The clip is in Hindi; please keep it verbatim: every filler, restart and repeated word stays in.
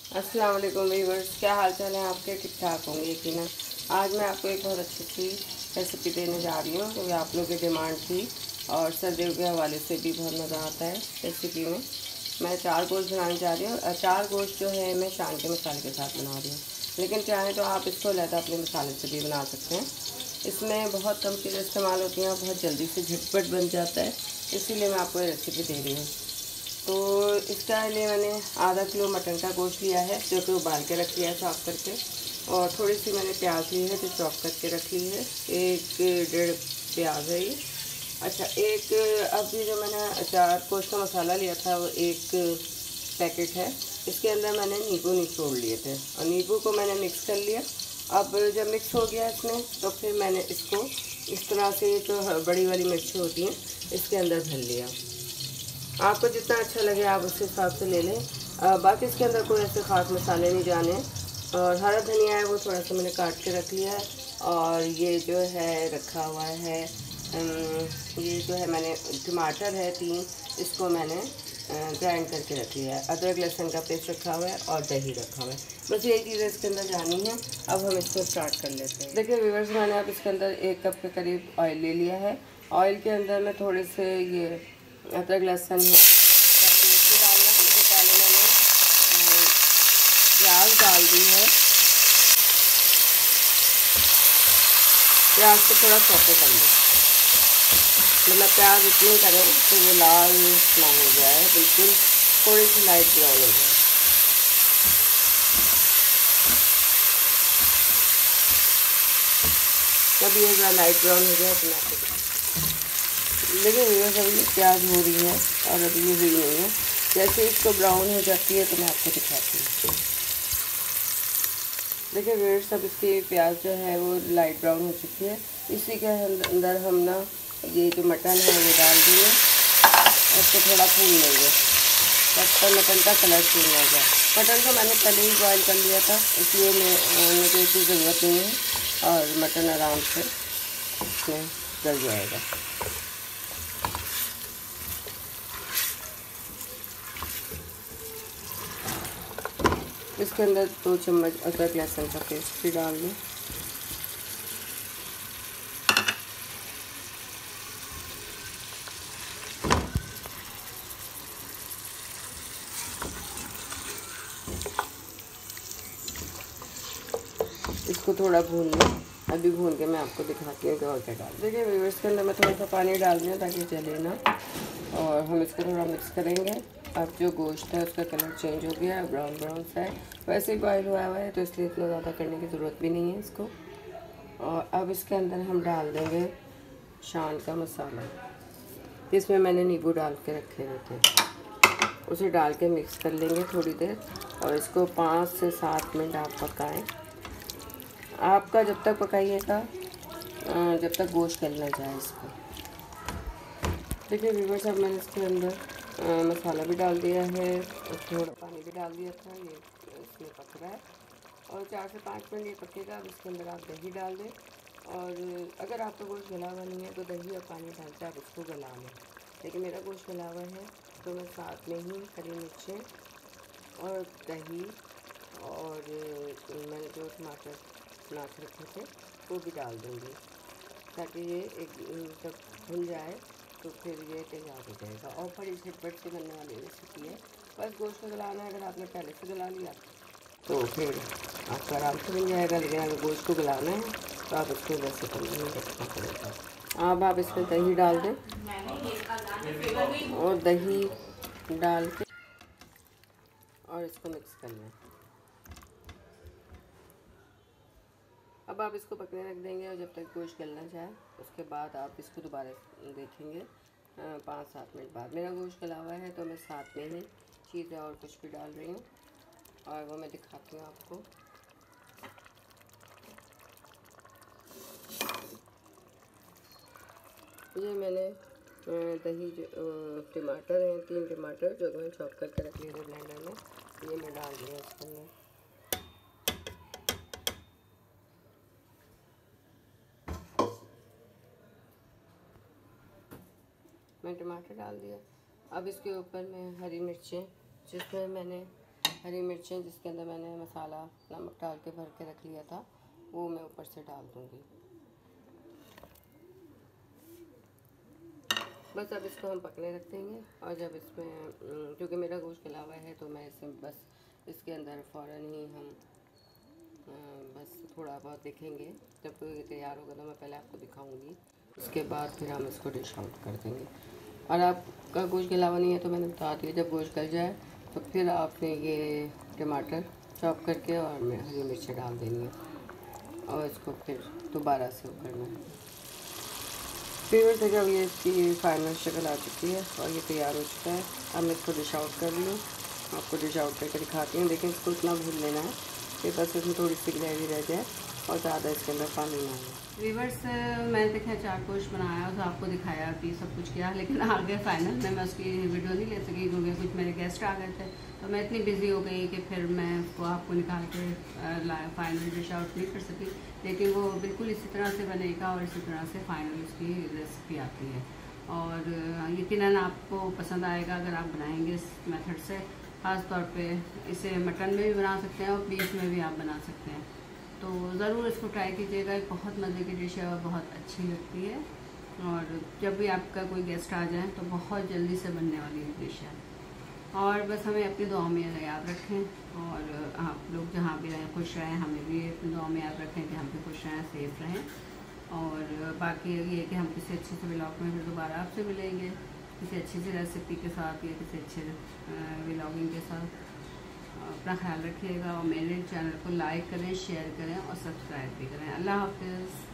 अस्सलाम वालेकुम व्यूअर्स, क्या हाल चाल है आपके? ठीक ठाक होंगे यकीनन। आज मैं आपको एक बहुत अच्छी सी रेसिपी देने जा रही हूँ क्योंकि आप लोगों की डिमांड थी और सर्दियों के हवाले से भी बहुत मज़ा आता है रेसिपी में। मैं चार गोश्त बनाने जा रही हूँ। चार गोश्त जो है मैं शान के मसाले के साथ बना रही हूँ, लेकिन चाहें तो आप इसको अलग अपने मसाले से भी बना सकते हैं। इसमें बहुत कम चीज़ें इस्तेमाल होती हैं और बहुत जल्दी से झटपट बन जाता है, इसीलिए मैं आपको ये रेसिपी दे रही हूँ। तो इसका लिए मैंने आधा किलो मटन का गोश्त लिया है जो कि उबाल के रख लिया है साफ़ करके, और थोड़ी सी मैंने प्याज ली है जो चॉप करके रख ली है। एक डेढ़ प्याज है ये। अच्छा, एक अब ये जो मैंने चार गोश्त का मसाला लिया था वो एक पैकेट है। इसके अंदर मैंने नींबू निचोड़ लिए थे और नींबू को मैंने मिक्स कर लिया। अब जब मिक्स हो गया इसमें तो फिर मैंने इसको इस तरह से जो बड़ी वाली मिर्ची होती हैं इसके अंदर भर लिया। आपको जितना अच्छा लगे आप उस हिसाब से ले लें। आ, बाकी इसके अंदर कोई ऐसे ख़ास मसाले नहीं जाने। और हरा धनिया है वो थोड़ा सा मैंने काट के रख लिया है। और ये जो है रखा हुआ है, ये जो है मैंने टमाटर है तीन, इसको मैंने ग्राइंड करके रख लिया है। अदरक लहसुन का पेस्ट रखा हुआ है और दही रखा हुआ है। बस यही चीज़ें इसके अंदर जानी है। अब हम इसको स्टार्ट कर लेते हैं। देखिए व्यूअर्स, मैंने अब इसके अंदर एक कप के करीब ऑयल ले लिया है। ऑयल के अंदर मैं थोड़े से ये अदरक लहसुन का पेस्ट भी डालना है। मुझे पहले मैंने प्याज डाल दी है। प्याज को थोड़ा सौते कर लें, मतलब प्याज इतनी करें कि वो लाल ना हो जाए, बिल्कुल थोड़ी सी लाइट ब्राउन हो जाए। जब ये ज़रा लाइट ब्राउन हो जाए तो मैं आपको देखिए व्यूअर्स, अभी प्याज हो रही है और अभी ये हुई नहीं है। जैसे इसको ब्राउन हो जाती है तो मैं आपको दिखाती हूँ। देखिए व्यूअर्स, अब इसकी प्याज जो है वो लाइट ब्राउन हो चुकी है। इसी के अंदर हम ना ये जो मटन है वो डाल देंगे और इसको थोड़ा भून लेंगे तब तक मटन का कलर चेंज हो जाए। मटन को मैंने पहले ही बॉयल कर लिया था, इसलिए मैं मुझे इतनी ज़रूरत नहीं है और मटन आराम से इसमें गल जाएगा। इसके अंदर दो चम्मच अदरक लहसुन का पेस्ट भी डाल दें। इसको थोड़ा भून लें। अभी भून के मैं आपको दिखाती हूँ कि और क्या डाल। देखिए व्यूअर्स, के अंदर मैं थोड़ा सा पानी डाल दूँ ताकि जले ना, और हम इसको थोड़ा मिक्स करेंगे। अब जो गोश्त है उसका कलर चेंज हो गया है, ब्राउन ब्राउन सा है। वैसे ही बॉयल हुआ हुआ है तो इसलिए इतना ज़्यादा करने की ज़रूरत भी नहीं है इसको। और अब इसके अंदर हम डाल देंगे शान का मसाला, जिसमें मैंने नींबू डाल के रखे हुए थे। उसे डाल के मिक्स कर लेंगे थोड़ी देर और इसको पाँच से सात मिनट आप पकाएं। आपका जब तक पकाइएगा जब तक गोश्त गल ना जाए इसको। देखिए व्यूअर्स, अब मैंने इसके अंदर आ, मसाला भी डाल दिया है और थोड़ा पानी भी डाल दिया था। ये इसमें पक रहा है और चार से पाँच मिनट ये पकेगा। अब इसके अंदर आप दही डाल दें, और अगर आपका गोश्त गला हुआ नहीं है तो दही और पानी डाल के आप इसको गला लें। लेकिन मेरा गोश्त गला हुआ है तो मैं साथ में ही हरी मिर्चें और दही और मैंने जो टमाटर बना के रखे थे वो भी डाल दूँगी, ताकि ये एक जब भुन जाए तो फिर ये तैयार हो जाएगा। और बड़ी झटपट से बनने वाली रेसिपी है। बस गोश्त को गलाना है। अगर आपने पहले से गला लिया तो फिर आपका आराम से बन जाएगा, लेकिन अगर गोश्त को गलाना है तो आप इसको वैसे कम नहीं रखना पड़ेगा। अब आप इसमें दही डाल दें और दही डाल के और इसको मिक्स कर लें। अब आप इसको पकने रख देंगे और जब तक गोश्त गल ना जाए उसके बाद आप इसको दोबारा देखेंगे पाँच सात मिनट बाद। मेरा गोश्त गला हुआ है तो मैं साथ में ही चीज़ें और कुछ भी डाल रही हूँ और वो मैं दिखाती हूँ आपको। ये मैंने दही जो टमाटर हैं, तीन टमाटर जो मैंने चॉप करके रख लिए थे ब्लेंडर में, ये मैं डाल दिया इसके अंदर। मैं टमाटर डाल दिया। अब इसके ऊपर मैं हरी मिर्चें, जिसमें मैंने हरी मिर्चें जिसके अंदर मैंने मसाला नमक डाल के भर के रख लिया था, वो मैं ऊपर से डाल दूँगी। बस अब इसको हम पकने रख देंगे। और जब इसमें, क्योंकि मेरा गोश्त गला हुआ है, तो मैं इसे बस इसके अंदर फ़ौरन ही हम बस थोड़ा बहुत देखेंगे। जब ये तैयार होगा तो मैं पहले आपको दिखाऊंगी, उसके बाद फिर हम इसको डिश आउट कर देंगे। और आपका गोश्त गला हुआ नहीं है तो मैंने बता दिया, जब गोश्त गल जाए तो फिर आपने ये टमाटर चॉप करके और हरी मिर्चें डाल देनी है और इसको फिर दोबारा से करना है। फिर देखिए अब ये इसकी फाइनल शक्ल आ चुकी है और ये तैयार हो चुका है। अब मैं इसको डिश आउट कर लूँ, आपको डिश आउट करके दिखाती हूँ। देखिए इसको इतना भून लेना है कि बस इसमें थोड़ी सी ग्रेवी रह जाए और ज़्यादा इसके अंदर पानी ना हो। वीवर्स, मैंने देखा चाट गोश्त बनाया और आपको दिखाया कि सब कुछ किया, लेकिन आगे फाइनल में मैं उसकी वीडियो नहीं ले सकी क्योंकि कुछ मेरे गेस्ट आ गए थे, तो मैं इतनी बिजी हो गई कि फिर मैं उसको आपको निकाल के फाइनल डिश आउट नहीं कर सकी। लेकिन वो बिल्कुल इसी तरह से बनेगा और इसी तरह से फाइनल उसकी रेसिपी आती है और यकीनन आपको पसंद आएगा अगर आप बनाएंगे इस मेथड से। ख़ास तौर पे इसे मटन में भी बना सकते हैं और बीफ में भी आप बना सकते हैं, तो ज़रूर इसको ट्राई कीजिएगा। एक बहुत मज़े की डिश है और बहुत अच्छी लगती है और जब भी आपका कोई गेस्ट आ जाए तो बहुत जल्दी से बनने वाली डिश है। और बस हमें अपनी दुआ में याद रखें और आप लोग जहाँ भी रहें खुश रहें, हमें भी अपनी दुआ में याद रखें कि हम भी खुश रहें, सेफ रहें। और बाकी ये कि हम किसी अच्छे से व्लॉग में फिर दोबारा आपसे मिलेंगे, किसी अच्छी सी रेसिपी के साथ या किसी अच्छे व्लॉगिंग के साथ। अपना ख्याल रखिएगा और मेरे चैनल को लाइक करें, शेयर करें और सब्सक्राइब भी करें। अल्लाह हाफ़िज़।